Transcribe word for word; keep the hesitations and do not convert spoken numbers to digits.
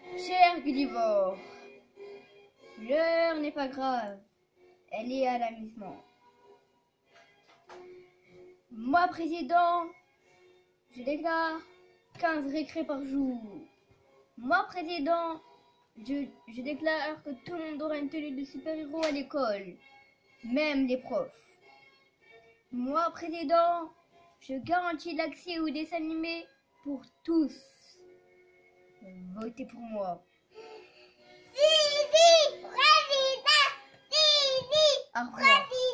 Cher Gulliver, l'heure n'est pas grave, elle est à l'amusement. Moi, président, je déclare quinze récrés par jour. Moi, président, je, je déclare que tout le monde aura une tenue de super-héros à l'école, même les profs. Moi, président, je garantis l'accès aux dessins animés pour tous. Votez pour moi. Vivi, président, vivi, Au revoir.